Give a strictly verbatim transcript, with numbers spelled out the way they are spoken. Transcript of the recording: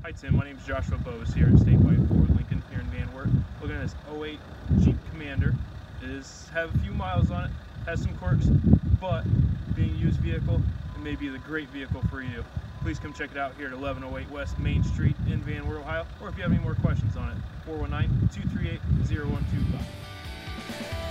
Hi Tim, my name is Joshua Bowes here at Statewide Ford Lincoln here in Van Wert. Looking at this oh eight Jeep Commander. It is have a few miles on it, has some quirks, but being a used vehicle, it may be the great vehicle for you. Please come check it out here at eleven oh eight West Main Street in Van Wert, Ohio, or if you have any more questions on it, four one nine, two three eight, zero one two five.